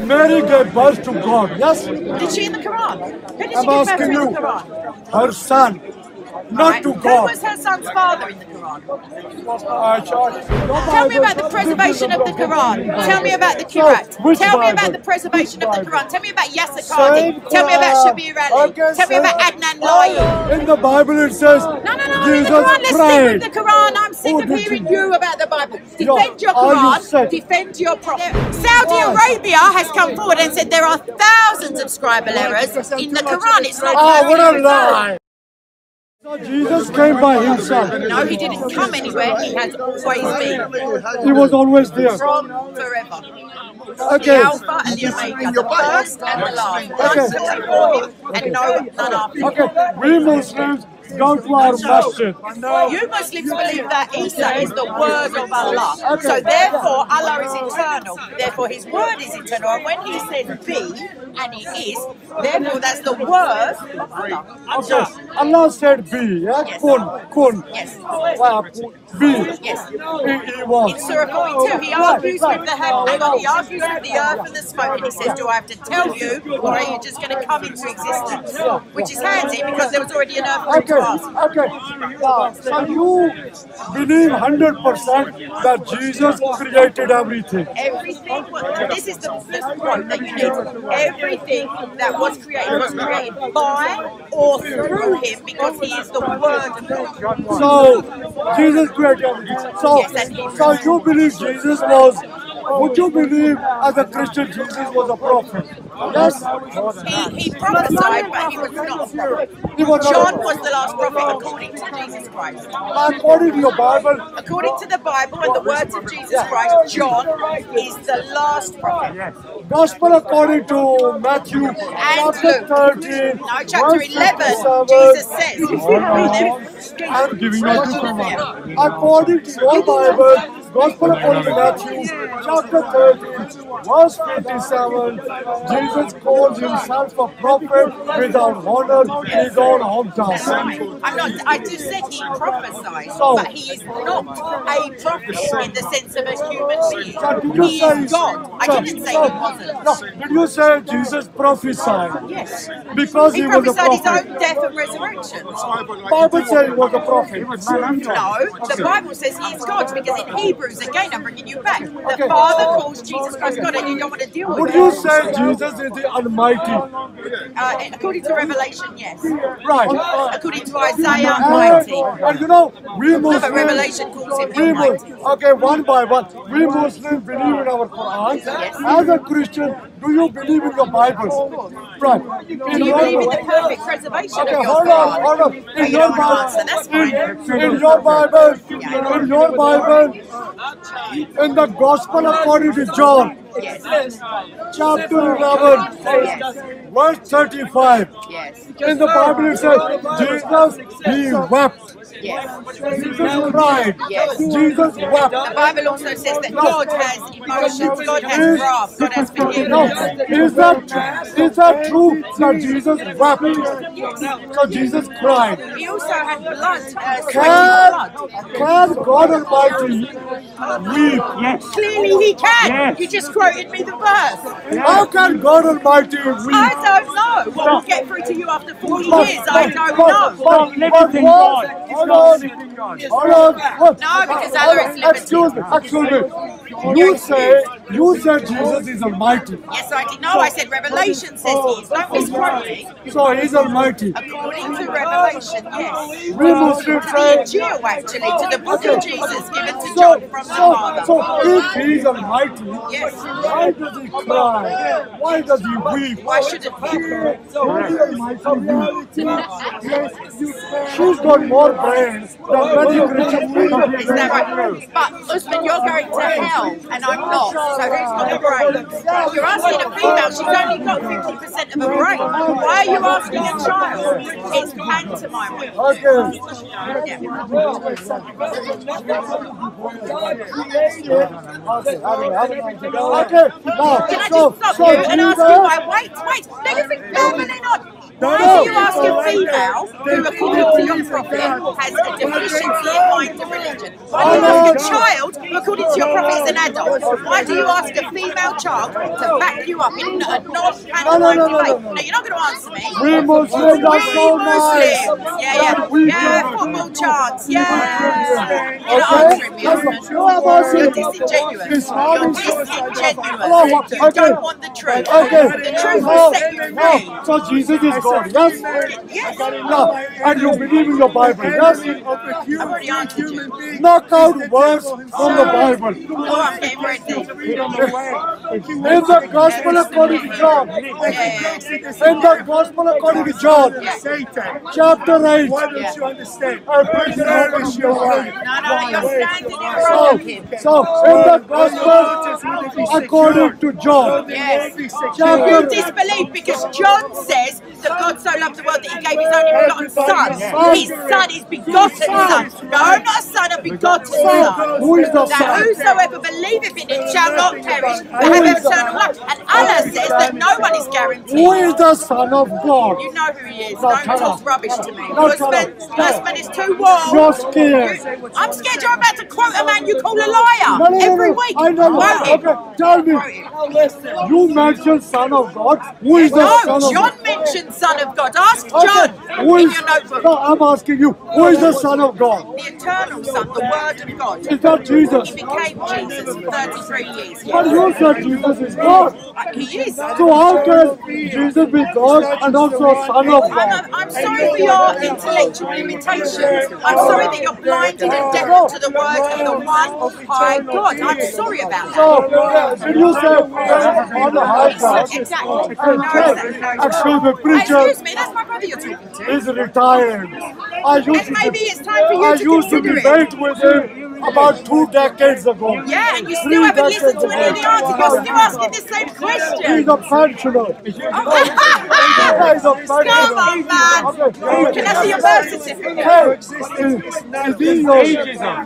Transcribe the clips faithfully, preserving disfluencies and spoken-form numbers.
Mary gave birth to God, yes? Did she in the Quran? Who did she I'm give birth asking to in you, the Quran? her son, not Right. to Who God. was her son's father in the Quran? I charge. Tell me about the preservation of the Quran. Tell me about the So, Qirat. which Tell me Bible? about the preservation Which of the Bible? Quran. Tell me about Yasser Same Qadhi. Tell me about Quran. Shabir Ali. Okay, Tell me about same. Adnan Lai. In the Bible it says, No, no, no, Jesus in the Quran. Let's stick prayed. with the Quran. I'm sick Who of did hearing you- you about the Bible. Yo, Defend your are you Quran. sick? Defend your prophet. Saudi Why? Arabia has come forward and said there are thousands of scribal errors in the Quran. It's not Ah, what a perfectly lie! So Jesus came by himself. No, he didn't come anywhere. He has always been. He was always there. From forever. Okay. The Alpha and the Omega, the first and the last. None come before him and no, none after him. Okay, we Muslims go to our masjid. You Muslims believe that Isa is the word of Allah. So therefore, Allah is eternal. Therefore, His word is eternal. And when He says be, and He is, therefore that's the word of Allah. Okay, Allah said be, yeah? Yes. Kun, kun. Yes. Wow, be. Yes. He, he was. In Surah forty-two, he argues with the hang on, he argues with the earth and the smoke, and he says, "Do I have to tell you, or are you just going to come into existence?" Which is handy because there was already an earth for him to Okay, ask. okay. Uh, so you believe one hundred percent that Jesus created everything. Everything, was, this is the, the quote that you need. Everything that was created was created by or through him because he is the word of God. So Jesus created everything. So, Yes, and he- so you believe Jesus was? Would you believe as a Christian Jesus was a prophet? Yes. He, he prophesied, but he was not a prophet. He was not a John prophet. was the last prophet according to Jesus Christ. According to your Bible, According to the Bible and the words of Jesus Christ, John is the last prophet. Gospel according to Matthew And chapter Luke. thirteen, No, chapter verse eleven, fifty-seven. Jesus says, you see how I'm giving you a different one. According to your Bible, Gospel according to Matthew, chapter thirteen, verse fifty-seven, Jesus calls himself a prophet without honor in his own hometown. I'm not, I just said he prophesied, So- but he is not a prophet in the sense of a human So being. did you He say is God. I so- didn't say so- he wasn't. No, did you say Jesus prophesied? Yes. Because He he, was a prophesied his prophet. own death and resurrection. Bible said he was a prophet. No, the Bible says he is God because in Hebrews, again, I'm bringing you back, the Okay. Father calls Jesus Christ God and you don't want to deal with Would it. you say Jesus is the Almighty? Uh, according to Revelation, yes. Right. According to Isaiah, And, mighty. and you know, we No, Muslims, but Revelation calls him we the Mus- Almighty. okay, one by one, we Muslims believe in our Quran. Yes. As a Christian, do you believe in the Bible? Right. Do you believe in the perfect preservation Okay, of your hold on, Quran? hold on. Oh, In you your don't want to Bible, answer, that's fine. in, in your Bible, in your Bible, in the Gospel according to John, Yes. chapter eleven, Yes. verse thirty-five. Yes. In the Bible it says, Jesus, he wept. Yes. Jesus cried. Yes. Jesus wept. The Bible also says that God has emotions, God has Is- wrath, God has No, forgiveness. is that is that true that Jesus wept? So Jesus cried. He also had blood, uh, sweating Can, blood. can God Almighty weep? Clearly he can. You just quoted me the verse. How can God Almighty weep? I don't know. What will get through to you after forty But- years? I don't but- know. but- but what- Hold on. Hold on. What? No, because Allah is limited. Excuse me. Excuse me. You say you said Jesus is Almighty. Yes, I did. No, I said Revelation says he is. Don't misquote me. So he's Almighty. According to Revelation, yes. We Muslims The say. Injil, actually, to the book of Jesus given to So, John from the so, Father. so if he's Almighty, Yes. why does he cry? Why does he weep? Why shouldn't he? Why does Almighty weep? She's got more brains than many Christian people. Is that right? But Usman, you're going to hell, and I'm not. So who's got the brain? You're asking a female. She's only got fifty percent of a brain. Why are you asking a child? It's pantomime. Okay. Okay, now, Can I so, just stop so you and ask you Jesus, why? Wait, wait. No, you've been babbling on. Why do you ask a female who, according to your prophet, has a deficiency in mind of religion? Why do you ask a child who, according to your prophet, is an adult? Why do you ask a female child to back you up in a non-canon debate? No, you're not going to answer me. We Muslims are so nice. Muslims. Yeah, yeah. Yeah, football chants. Yeah. You're not answering me. You're disingenuous. You're disingenuous. You don't want the truth. Okay. The truth will set you free. So Jesus is God, yes? Yes. No. And you believe in your Bible, yes? I've already answered you. Knock out words from the Bible. Oh, I'm getting ready. In the Gospel according to John, Yeah. in the Gospel according to John, chapter eight, Why don't you understand? I preach Service your right. No, no, you're standing there So, talking. so in the Gospel according to John, Yes. You chapter disbelieve because John says that God so loved the world that he gave his only begotten son. His son is begotten son. No, not a son, a begotten son. who is the That Son? whosoever believeth in him shall not perish, but have eternal life. And Allah says that no one is guaranteed. Who is the Son of God? You know who he is. No, Don't tell talk her. rubbish to me. No, tell Husband, her. husband is too warm. You're scared. You- I'm scared you're about to quote a man you call a liar No, no, no, every no. week. I know. Quote him. Okay, tell me. You mentioned Son of God. Who is the No, Son of John God? mentioned Son of God. Ask Okay, John who in is, your notebook. no, I'm asking you, who is the Son of God? The eternal Son, the Word of God. Is that Jesus? He became Jesus for thirty-three years. But Yes. you said Jesus is God. Uh, He is. So how can Jesus be God and also Son of I'm, God? I'm sorry for your intellectual limitations. I'm sorry that you're blinded and deaf to the word of the one high God. I'm sorry about that. So, did you say on the high God? Exactly. No, exactly. No, Actually, the Uh, preacher excuse me, that's my brother you're talking to. is retired. I used And to, maybe it's time for you I to used to consider it. debate with him about two decades ago. Yeah, and you Three still haven't listened to decades any of the ago. answers. You're still asking the same He's question. a pensioner. Yeah, he's a pensioner. Come on, man. Okay. Can I see your birth certificate? Hey, is, is he your, is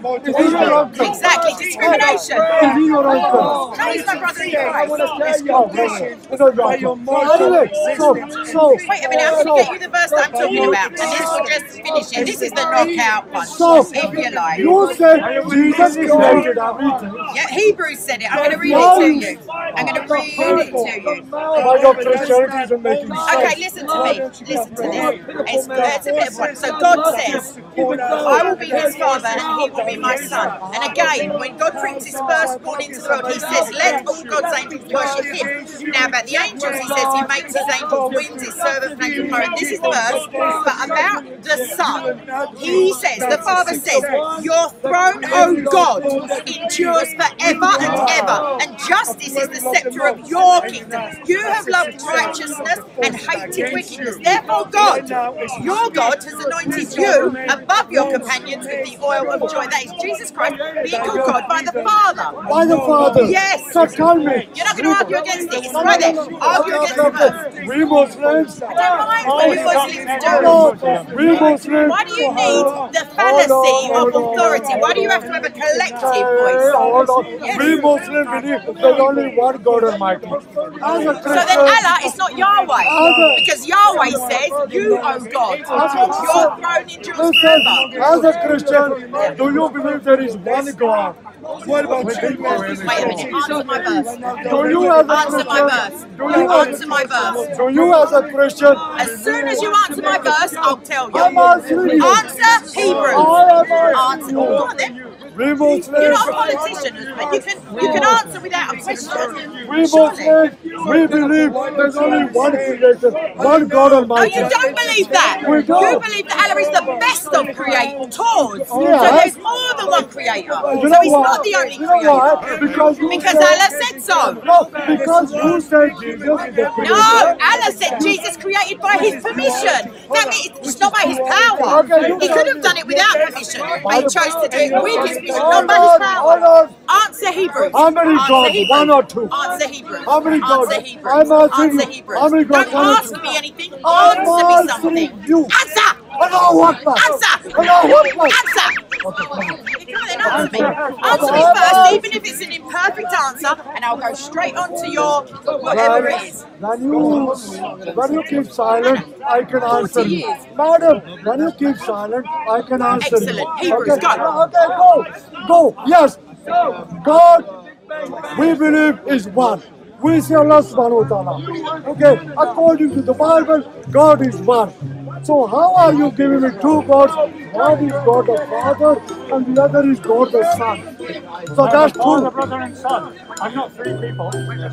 he your uncle? Exactly, discrimination. Is he your uncle? No, he's my brother in Christ. Oh, brother. It's not your uncle. So anyway, so, so, Wait a minute, I'm going to get you the verse that I'm talking about, and this will just finish it. This is the knockout one, so, if you like. you said Jesus created everything. Yeah, Hebrews said it. I'm going to read it to you. I'm going to read it to you. But your Christianity isn't making sense. Okay, listen to me. Listen to this. It's, it's a bit of one. So God says, I will be his father and he will be my son. And again, when God brings his firstborn into the world, he says, let all God's angels worship him. Now about the angels, he says he makes his angels winds, his servants angels fire. And this is the verse. But about the son, he says, the father says, your throne, O God, endures forever and ever. And justice is the scepter of your kingdom. You have loved righteousness and hated wickedness. Therefore, God, your God, has anointed you above your companions with the oil of joy. That is Jesus Christ, being called God by the Father. By the Father. Yes. So tell me. You're not going to argue against it. It's right there. Argue against the verse. We Muslims. I don't mind what you Muslims do. No, we Muslims. Why do you need the fallacy of authority? Why do you have to have a collective Hey, voice? hold on. We Muslims believe there's only one God Almighty. As a So Christian, then Allah is not Yahweh, because Yahweh says you, O God, your throne endures listen, forever. as a Christian, do you believe there is one God? What about you? Wait a minute, answer my verse. Do you as a Answer my Christian? verse. Do you Answer my verse. Do you as a Christian? As soon as you answer my verse, I'll tell I'm you. answering you. Answer Hebrews. I am Answer. Oh, go on then. We You're Muslims. not a politician, but you can you can answer without a question. We Surely. Muslims, we believe there's only one creator, one God No, Almighty. you don't believe that. We don't. You believe that Allah is the best of creators. So Yeah. there's more than one creator. You So know he's why? not the only You know creator. why? Because you Because said, Allah said so. no, because you said Jesus is the creator. No, Allah said Jesus created by his permission. That means it's not by his power. He could have done it without permission, but he chose to do it with his permission, not by his Hold power. on. Answer Hebrews. How many Answer gods? Hebrews. One or two? Answer Hebrews. How many gods? Answer Hebrews. I'm asking Answer you. Hebrews. How many gods? Don't One or ask two? me anything. I'm Answer me asking something. you. Answer. Allahu Akbar. Answer. Allahu Akbar. Answer. Come on then, answer me. Answer me first, even if it's an imperfect answer, and I'll go straight on to your whatever it is. When you, when you keep silent, I can answer you. years. Madam, when you keep silent, I can answer Excellent. you. Hebrews, okay. go. Okay, go. Go. Yes. God, we believe, is one. We say Allah subhanahu wa ta'ala. Okay, according to the Bible, God is one. So how are you giving me two gods? One is God the Father and the other is God the Son. So that's Father, true. brother, and son. I'm not three people.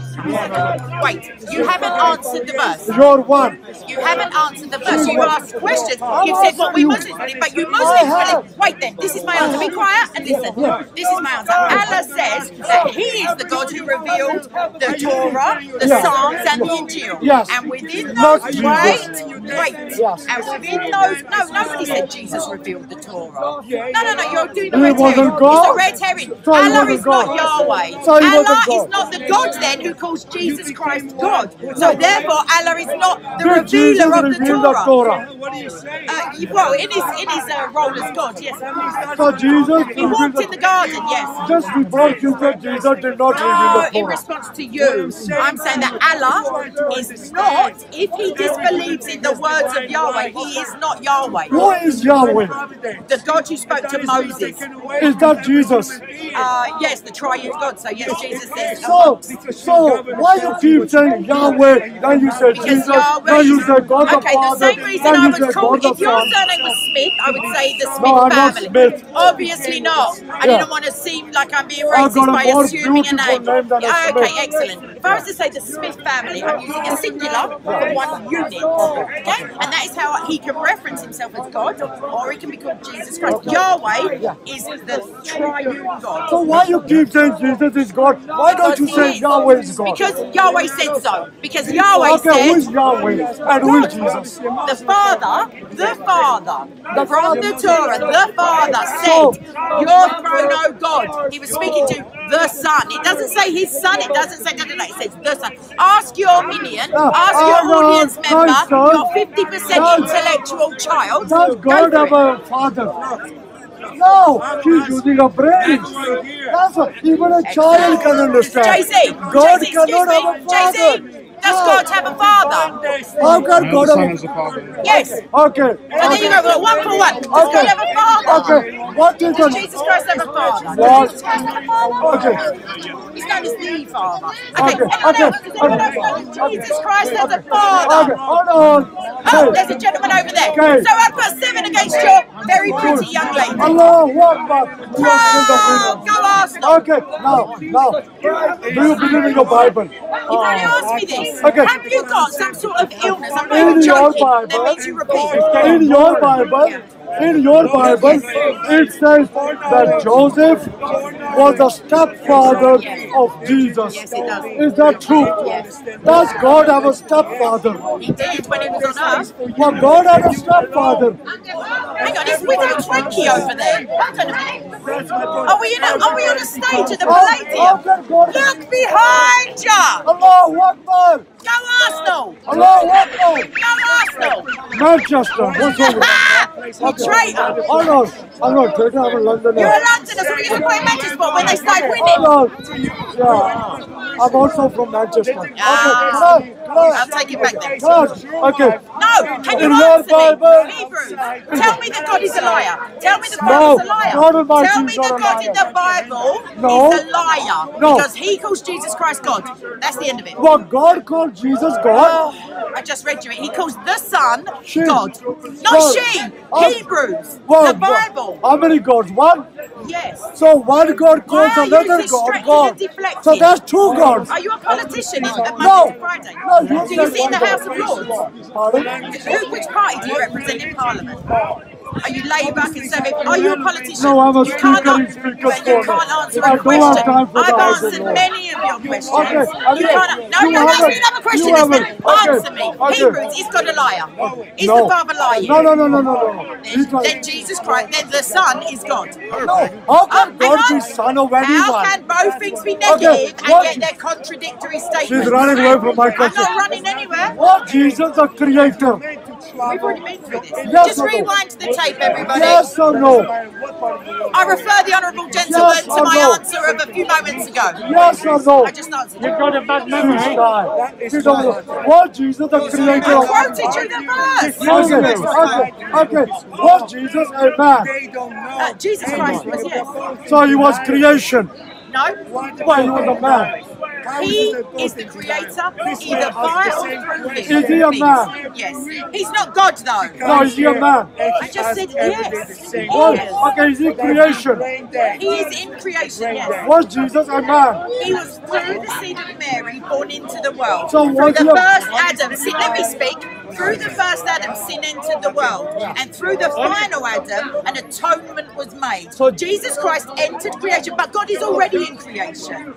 Wait, you haven't answered the verse. You're one. You haven't answered the verse. You asked questions. You've said what we Muslims believe, but you Muslims believe. Wait then, this is my answer. Be quiet and listen. This is my answer. Allah says that He is the God who revealed the Torah, the Yes. Psalms, and the Injil. Yes. And within Not those, Jesus. wait, wait. Yes. And within those, no, nobody said Jesus revealed the Torah. No, no, no, you're doing the He red herring. wasn't God? It's a red herring. So he Allah wasn't is not God. Yahweh. So he wasn't Allah is God. not the God then who calls Jesus Christ God. So therefore, Allah is not the Did Jesus revealer of the reveal the Torah. Torah? Uh, well, in his in his uh, role as God, yes. So Jesus He walked in the garden, yes. Just before you said Jesus did not reveal No, the in Torah. response to you, I'm saying that Allah is not, if he disbelieves in the words of Yahweh, he is not Yahweh. Who is Yahweh? The God who spoke to Moses. Is that Jesus? Uh, yes, the triune God. So yes, Jesus is. So, so why you keep saying Yahweh, then you say Because Jesus, Yahweh then you is- say God the okay, the Father, same reason then I you would say call, God the if your Son. surname was Smith, I would say the Smith No, I'm not family. Smith. Obviously not. I Yeah. didn't want to seem like I'm being I've racist got a by more assuming a beautiful name. name than a Yeah, Smith. okay, excellent. If I was to say the Smith family, I'm using a singular for one unit. Okay? And that is how he can reference himself as God, or he can be called Jesus Christ. Yahweh is the triune God. So why you keep saying Jesus is God? Why don't you Because say he is. Yahweh is God? Because Yahweh said so. Because Yahweh Okay, who is said, Yahweh and who is Jesus? the Father, the Father, The from the Torah, the Father So- said, your throne, O God. He was speaking to the Son. It doesn't say his son, it doesn't say da, da, da, it says the Son. Ask your minion, Ah, ask ah, your no, audience no, member, son. your fifty percent Does- intellectual child. Does Go God for have it. a father? No, she's using a brain. That's what even a child can understand. Jay Z, God Jay Z, cannot excuse have a me, father. Jay Z, does No. God have a father? How can And God the son have is the father. Yes. a... Okay. So there you go, well, one for one. Does God Okay. have a father? Okay. What is Does the... Jesus Christ have a father? What? Does Jesus Christ have a father? Okay. He's known as the Father. Okay, Okay, anyone okay, else? Does anyone else okay. know that Jesus Christ has a Okay, father? hold on. Oh, there's a gentleman over there. Okay. So I put seven against your very pretty young lady. Allahu Akbar. You are still the Oh, winner. go Arsenal. Okay, now, now, do you believe in your Bible? You've already asked me this. Okay. Have you got some sort of illness? I'm not In even your joking. That Bible, means you repeat. in your Bible, in your Bible, it says that Joseph was the stepfather of Jesus. Yes, it does. Is that true? Yes. Does God have a stepfather? He did when he was on earth. Well, God had a stepfather. Hang on, is Widow Twinkie over there? Hold on a minute. Are we, in a, are we on a stage at the How- how Palladium? can God... Look behind you! Allahu Akbar! Go Arsenal! Allahu Akbar! Go Arsenal! Manchester, what's wrong with that? You traitor! Hold on, I'm not traitor, I'm a Londoner. You're a Londoner, so we used to play Manchester when they started winning. Hold on. Yeah, I'm also from Manchester. Okay, Ah. come on, come on. I'll take it back then. Come on. Okay. No, can you In your answer Bible- me? Hebrews, tell me that God is a liar. Tell me the No, Bible's a liar. God Almighty Tell is me not that a God in liar. the Bible No. is a liar. No. Because he calls Jesus Christ God. That's the end of it. Well, God called Jesus God. Oh, I just read you it. He calls the Son She. God. Not Well, she. uh, Hebrews. Well, the Bible. How many gods? One? Yes. So one God Why calls are you another God distracting God. and deflecting? So that's two gods. Are you a politician in, at Monday No. to Friday? No, you do you said sit in the one House God. of Lords? Pardon? Who, which party do you represent in Parliament? Are you Labour, Conservative? Are you a politician? No, I'm a you speaker can't, in Speaker's but you Corner. can't answer I a don't have question. time for I've the House of answered Lords. many of your questions. Okay, You okay. can't. No, You no, ask haven't- me another question. you Listen. haven't- okay, Answer me. okay. Hebrews, is God a liar? Is No. the Father lying? No, no, no, no, no, no. He's Then, not- then Jesus Christ, then the Son is God. No. How can Oh, God hang be on. son of How anyone? can both things be negative Okay, and what- yet they're contradictory statements? She's running away from my I'm question. not running anywhere. What Jesus the creator? We've already been through this. Yes Just or no? rewind the tape, everybody. Yes or no? I refer the honourable gentleman Yes to or my no? answer of a few moments ago. Yes or no? I just answered You've it. got a bad This memory. guy. He don't know. Was Jesus the creator I of... quoted you the verse. Okay, okay, okay. Was Jesus a man? They don't know. Uh, Jesus Christ was, yes. So he was creation. No. But he was a man. He is the creator, either by or through him. Is he a man? Yes. He's not God, though. No, is he a man? I just said yes. Was, Yes. okay, is he creation? He is in creation, yes. Was Jesus a man? He was through the seed of Mary born into the world. So Through was the he a- first Adam, see, let me speak. Through the first Adam, sin entered the world. And through the final Adam, an atonement was made. So- Jesus Christ entered creation, but God is already in creation.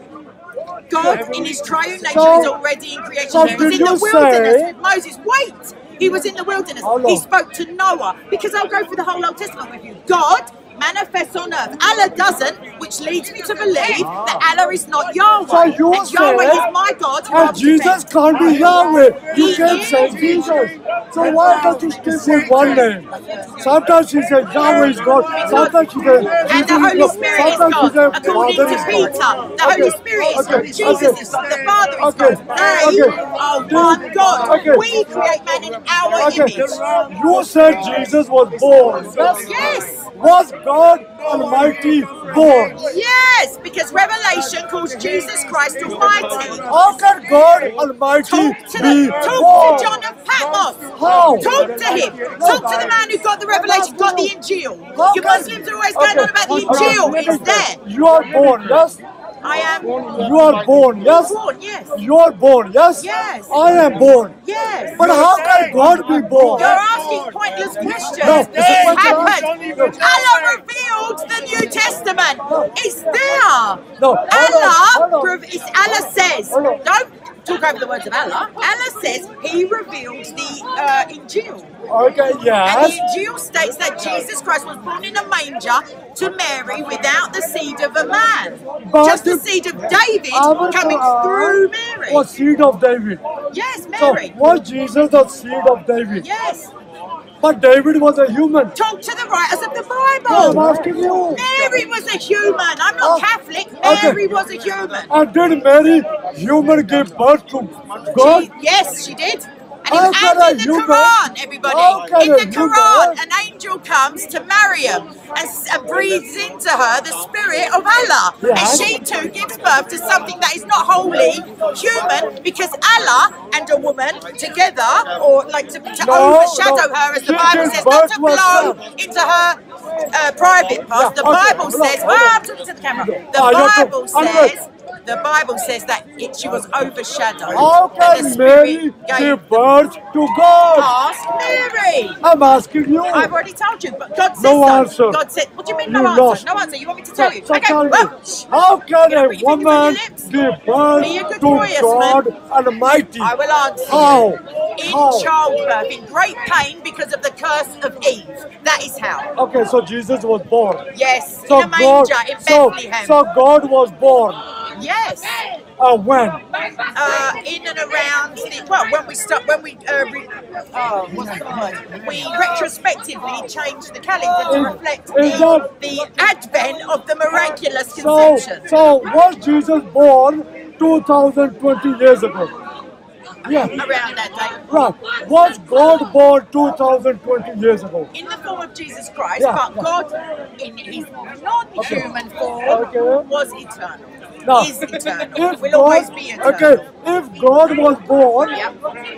God, in his triune nature, So- is already in creation. so He was did in the you wilderness say- with Moses. Wait! He was in the wilderness. Hold on. He spoke to Noah. Because I'll go through the whole Old Testament with you. God manifests on earth. Allah doesn't, which leads me to believe that Allah is not Yahweh. So you and Yahweh said- is my God. who And I'm Jesus defending. can't be Yahweh. You He can't is. say Jesus. So why don't you stick with one name? Sometimes she says Yahweh is God. Sometimes she says And Jesus the Holy is Spirit God. is Sometimes she God. says According Father to is Peter, God. the Holy Okay, Spirit is okay, God. Jesus okay. is God. The Father is Okay, God. They okay. are one God. Okay. We create man in our Okay, image. you said Jesus was born. Yes. Yes. Was God Almighty born? Yes, because Revelation calls Jesus Christ Almighty. How can God Almighty Talk to be the talk born? to John of Patmos. How? Talk to him. Talk to the man who got the revelation, got the Injil. How You can- Muslims are always going on about the Okay, Injil. okay, It's there. You are born, yes? I am You are born, yes? born, yes. You are born, yes? Yes. I am born. Yes. But how can God be born? You're asking pointless questions. No, It it's a question happened. Allah revealed the New Testament. It's there. No, hold on, hold Allah, on. rev- it's Allah says, Hold on. don't talk over the words of Allah. Allah says He revealed the uh, Injil. Okay, And yes. the Injil states that Jesus Christ was born in a manger to Mary without the seed of a man. But Just the the- seed of David Our coming Quran through Mary. was seed of David. Yes, So Mary. was Jesus the seed of David? Yes. But David was a human. Talk to the writers of the No, I'm Bible. asking you. Mary was a human. I'm Oh, not Catholic. okay. Mary was a human. And did Mary human give birth to God? She, yes, she did. And, How it, can and a in the human- Quran, everybody, how can in a the Quran, human- an angel comes to Maryam and, s- and breathes into her the spirit of Allah. Yes. And she too gives birth to something that is not wholly human, because Allah and a woman together, or like to, to No, overshadow no. her, as the She Bible gives says, birth not to to blow herself. into her uh, private parts. Yeah, The okay, Bible hold on, says, hold well, on. I'm talking to the camera. The Ah, you're Bible talking- I'm says, the Bible says that it, she was overshadowed. How and the can Mary Spirit gave give birth to God? Ask Mary. I'm asking you. I've already told you, but God said No so. answer. God said, what do you mean no You answer? lost. No answer. You want me to tell you? So okay, tell me, well, shh. how can You're a gonna put your fingers on woman your lips. give Be a birth good to boy, yes, God Almighty? I will answer How? you. In How? childbirth, in great pain because of the curse of Eve. That is how. Okay, so Jesus was born. Yes, So in a God, manger in so, Bethlehem. so God was born. yes. Uh, when? Uh, in and around the well, when we start, when we uh, re, oh, what's the word? We retrospectively changed the calendar to Is- reflect is the, that- the advent of the miraculous So, conception. so was Jesus born two thousand twenty years ago? Yeah, Around that day, right. Was God born two thousand twenty years ago? in the form of Jesus Christ, Yeah, but yeah. God, in His non-human form, Okay. was eternal. Now, Is eternal. if Will God, always be eternal. okay, if God was born Yep.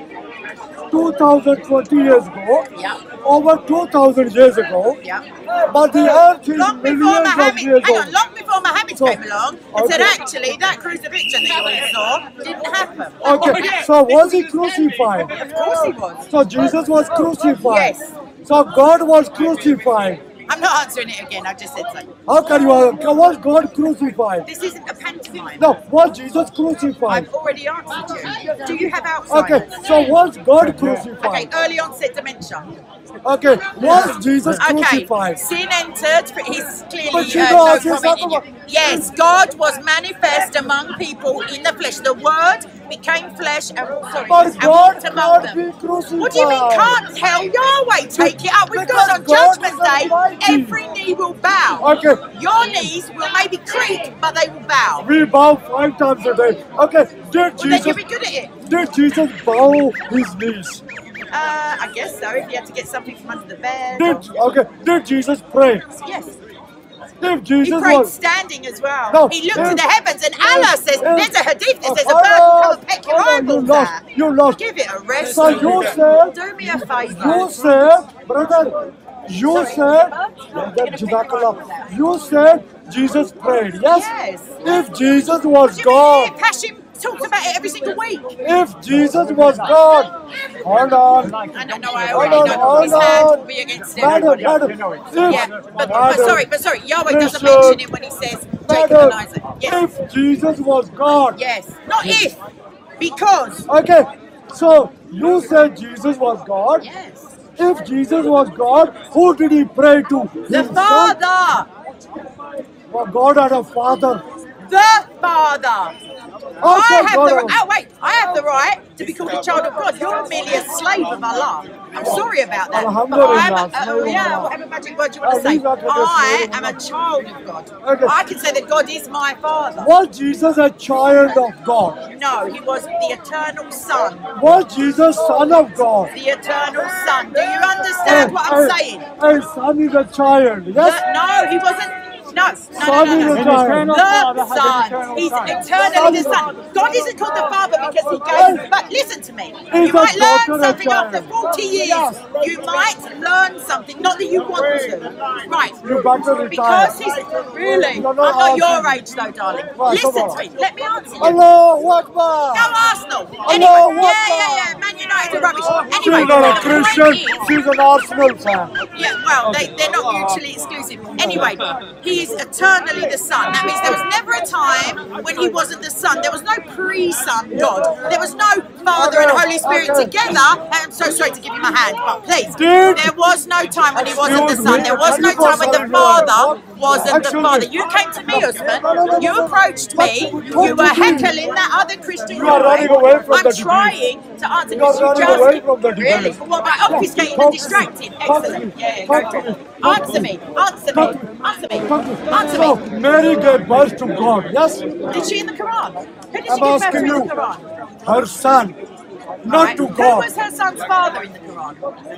two thousand twenty years ago, Yep. over two thousand years ago, Yep. but the earth is Long before millions of Muhammad, years hang old. on, long before Muhammad So- came along and said, okay. actually, that crucifixion that you all saw didn't happen. Okay, so was he crucified? Of course he was. So Jesus was crucified. Yes. So God was crucified. I'm not answering it again, I just said so. How can you, uh, was God crucified? This isn't a pantomime. time. No, was Jesus crucified? I've already answered you. Do you have Alzheimer's? Okay, so was God crucified? Okay, early onset dementia. Okay, was Jesus Okay, crucified? sin entered. He's But clearly you uh, know, no I just comment in talk you. Yes, God was manifest among people in the flesh. The Word became flesh and, sorry, But and God walked among can't them. be crucified. What do you mean can't? Tell Yahweh, take it up with Because God on God Judgment is Day. almighty. Every knee will bow. Okay. Your knees will maybe creak, but they will bow. We bow five times a day. Okay, did Well, then Jesus you'll be good at it. did Jesus bow his knees? Uh, I guess so. If you had to get something from under the bed. Did or- okay? Did Jesus pray? Yes. If He Jesus prayed was standing as well. No, he looked if- to the heavens, and Allah says, if- there's a hadith that Oh, says a hold bird will come on, and peck your hold on, you eyeballs lost, out. you lost. Give it a rest. So you said, Do me a favour. you said, brother, you said, that Jazakallah, you said Jesus prayed. Yes. Yes. If Jesus was Do you mean God, Pashim talks about it every single week? if Jesus was God, hold on. I don't know, I Hold already on, know hold his hand on. will be against Madam, everybody. madam, if, Yeah, but, but madam, sorry, but sorry, Yahweh doesn't Bishop, mention it when he says Jacob and madam, Isaac. Yes, if Jesus was God, yes, not if, because. okay, so you said Jesus was God. Yes. If Jesus was God, who did he pray to? The Himself? Father, Well, God had a father. the Father. Also, I have God the had a- oh wait, I have the right to be called a child of God. You're merely a slave of Allah. I'm sorry about that. But Alhamdulillah, I'm, uh, slave oh of yeah, Allah. whatever magic word you want Oh, to say. leave that to the I slave of am a Allah. child of God. Okay. I can say that God is my Father. Was Jesus a child of God? No, he was the eternal Son. Was Jesus son of God? The eternal Son. Do you understand what I'm saying? A son is a child. The- Yes. no, he wasn't. No, no, no, Son no, is no. a An child. eternal father The has an Son. eternal He's son. eternally the Son. God isn't called the Father because he gave. But listen to me. You Is might a daughter learn a something child? after forty years. You might learn something, not that you want to. Right. You better retire. Because he's really. I'm You're not not your asking. age though, darling. Right, come Listen on. to me. Let me answer you. Allahu Akbar. Go Arsenal. Allah Anyway, Akbar. yeah, yeah, yeah. Man United are rubbish. She's Anyway, not a the point Christian. is. She's an Arsenal fan. Yeah, well, they, they're not mutually exclusive. Anyway, he is eternally the Son. That means there was never a time when he wasn't the Son. There was no pre-Son God. There was no Father and Holy Spirit Okay. together. I'm so sorry to give you my hand, but please. Did- There was no time when he wasn't the Excuse Son. me, There was no time when the Father wasn't the Father. You came to me, Usman. You approached me. You were heckling that other Christian You are guy. running away from I'm the debate. trying to answer You are because you running just away from the debate. really. What about obfuscating and distracting? Excellent. Yeah, yeah, go for it. Answer me. Answer me. Answer me. Answer So, me. Mary gave birth to God. Yes. Did she in the Quran? Who did she I'm give birth to asking in you. the Quran? Her son, not Right. to Who God. was her son's father in the Quran?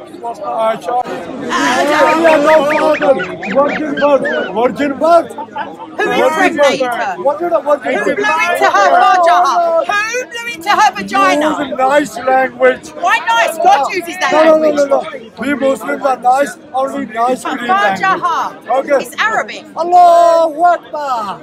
Aisha. Uh, Yeah, no father. Virgin birth. Virgin birth. Who impregnated her? What did a virgin Who birth? blew into her vagina? Who blew into her Use vagina? nice language. Why nice? God uses that No, no, no, language. no, no. We Muslims are nice, only nice green language. Fajaha. Okay. It's Arabic. Allahu Akbar.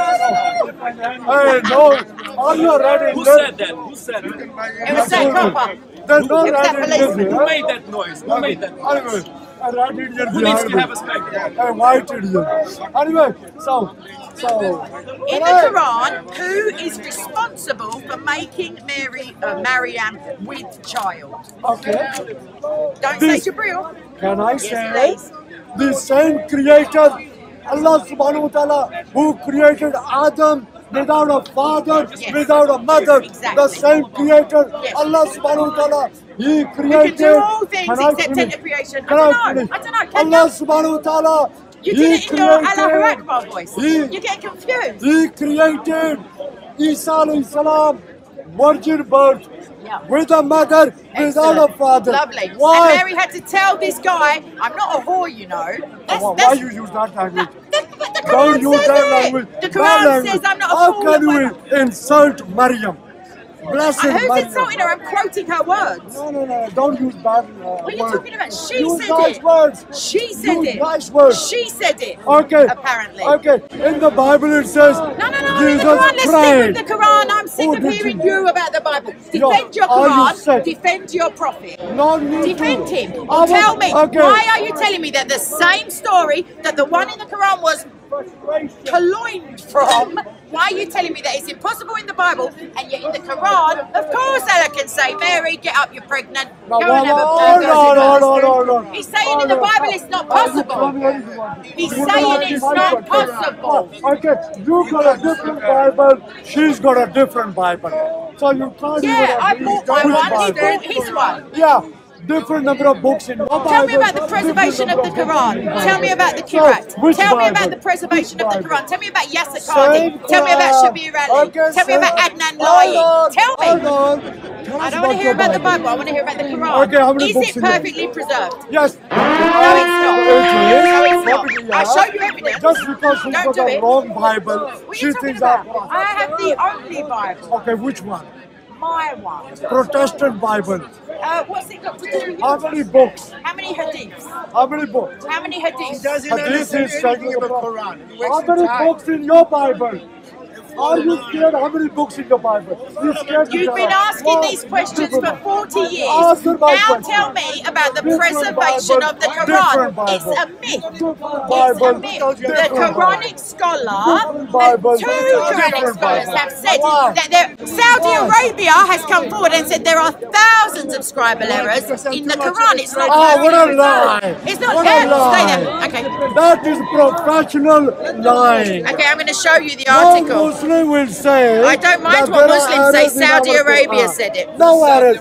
Hey, no. Are you ready? Who said that? Who said that? It was so proper. There's no It was that red Indian policeman. Who here. made that noise? Who made that noise? Anyway, a red Indian Who needs behind to me. have a spectacle? A white Indian. Anyway, so, so. In the Quran, who is responsible for making Mary, uh, Maryam with child? Okay. Don't This- say Jibril. Can I Yes, say please. the same creator, Allah subhanahu wa ta'ala, who created Adam without a father, Yes. without a mother, Exactly. the same creator, Yes. Allah subhanahu wa ta'ala, He We created. can do all things Can I except finish? enter creation. I Can don't know. finish? I don't know. Can Allah you? subhanahu wa ta'ala, You He did it in your created- Allahu Akbar voice. He- You get confused. He created Isa alayhi salam, virgin birth, Yeah. with a mother, without a Excellent. father. Lovely. Why? And Mary had to tell this guy, I'm not a whore, you know. That's, Why, that's, you use that language? the, but the Don't Quran use says that it. language. The That Quran language. says I'm not a How fool. can or we whatever. insult Maryam? Blessed Uh, Who's Maryam. insulting her? I'm quoting her words. No, no, no. Don't use bad uh, What are you words. talking about? She Use said nice it. words. She said Use it. nice words. She said it. Okay. Apparently. Okay. In the Bible it says No, no, no, I'm in Jesus the Quran. Let's stick prayed. with the Quran. I'm sick Who of did hearing you? you about the Bible. Yo, Defend your are you Quran. sick? Defend your prophet. No need Defend to. him. I will- Tell me, Okay. why are you telling me that the same story that the one in the Quran was purloined from Why are you telling me that it's impossible in the Bible, and yet in the Quran, of course Allah can say, Mary, get up, you're pregnant, No, go no, and have a no, burger. no, no, no, no, no. He's saying in the Bible it's not possible. He's saying it's not possible. Okay, you got a different Bible, she's got a different Bible. So you can't Yeah, I even bought agree my which one, he Bible. bought his one. Yeah, different number of books in your Bible. Tell me about the different preservation of number the books in Quran. your Tell me about the So, Quran. which Tell me Bible? about the preservation Which of the Bible? Quran. Tell me about Yasser Same Qadi. Tell me about Quran. Shabir Ali. Okay, Tell me about same- Adnan Hold Lai. on, Tell me. hold on. Tell I us don't want to hear your about the Bible. I want to hear about the Quran. Okay, how many Is books it in there? perfectly preserved? Yes. No, it's not. It is. No, it's not. Probably, I'll yeah. show you evidence. Just because she's Don't got do a it. wrong Bible, What are she you talking thinks that. about? I have the only Bible. Okay, which one? My one. Protestant Bible. Uh, what's it got to do with How you? many books? How many hadiths? How many books? How many hadiths? Hadith is studying the Quran. How many books in your Bible? Are you scared? How many books in your Bible? You scared to You've tell been us? asking One, these questions two, for forty years. Answer my Now question. tell me about the Different preservation Bible, of the different Quran. Bible. It's a myth. Different It's Bible, a myth. The different Quranic Bible. scholar, Different Bible, the two Quranic different scholars Bible. have said Why? that there, Saudi Why? Arabia has come forward and said there are thousands of scribal errors in the Quran. It's not Oh, what a perfectly lie! preserved. It's not What there. a lie! Stay there. Okay. That is professional lying. Okay, I'm going to show you the No article. Muslim will say. I don't mind that what there are Muslims say. errors in Saudi our Arabia Quran. said it. No errors.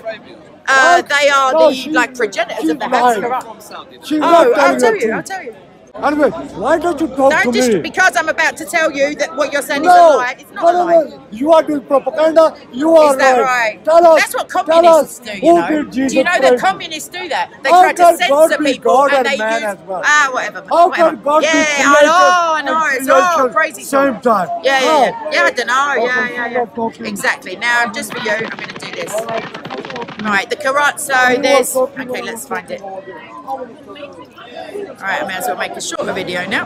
Uh, they are No, the she- like progenitors she's of the House lying. Quran. She's Oh, not I'll telling tell the you. I'll truth. tell you. Anyway, why don't you talk Don't to just me? because I'm about to tell you that what you're saying no, is a lie. It's not no, a no, lie. no. You are doing propaganda. You are Is that lying. right? Tell us. That's what tell communists us, do, who you know. did Jesus Do you know pray that for? communists do that? They How try to can censor God be people God and and they man use as well? ah whatever. How whatever. can God be yeah, created I know, I know. and It's all creation crazy same talk. time? Yeah, yeah, How? yeah. Yeah, I don't know. Okay, Yeah, so yeah, you're talking- yeah. Exactly. Now, just for you, I'm going to do this. Right, the Quran. So You are there's. talking Okay, about let's find it. something. Alright, I may as well make a shorter video now.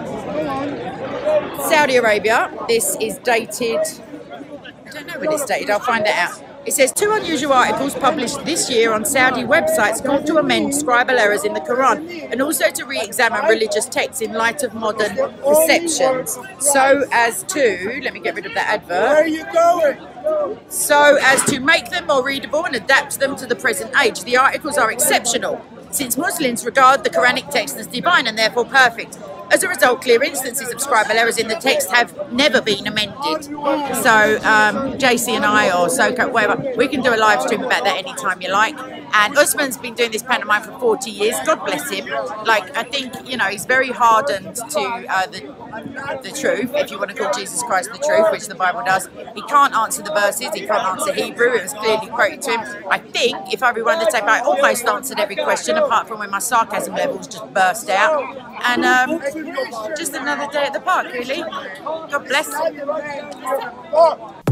Saudi Arabia, this is dated, I don't know when it's dated, I'll find it out. It says two unusual articles published this year on Saudi websites call to amend scribal errors in the Quran and also to re-examine religious texts in light of modern perceptions. So as to, let me get rid of that advert. Where are you going? So as to make them more readable and adapt them to the present age. The articles are exceptional, since Muslims regard the Quranic text as divine and therefore perfect. As a result, clear instances of scribal errors in the text have never been amended. So um, J C and I, or Soko, whatever, we can do a live stream about that anytime you like. And Usman's been doing this pantomime for forty years. God bless him. Like, I think, you know, he's very hardened to uh, the, the truth, if you want to call Jesus Christ the truth, which the Bible does. He can't answer the verses. He can't answer Hebrew. It was clearly quoted to him. I think, if I rewind the tape, I almost answered every question, apart from when my sarcasm levels just burst out. And um, just another day at the park, really. God bless.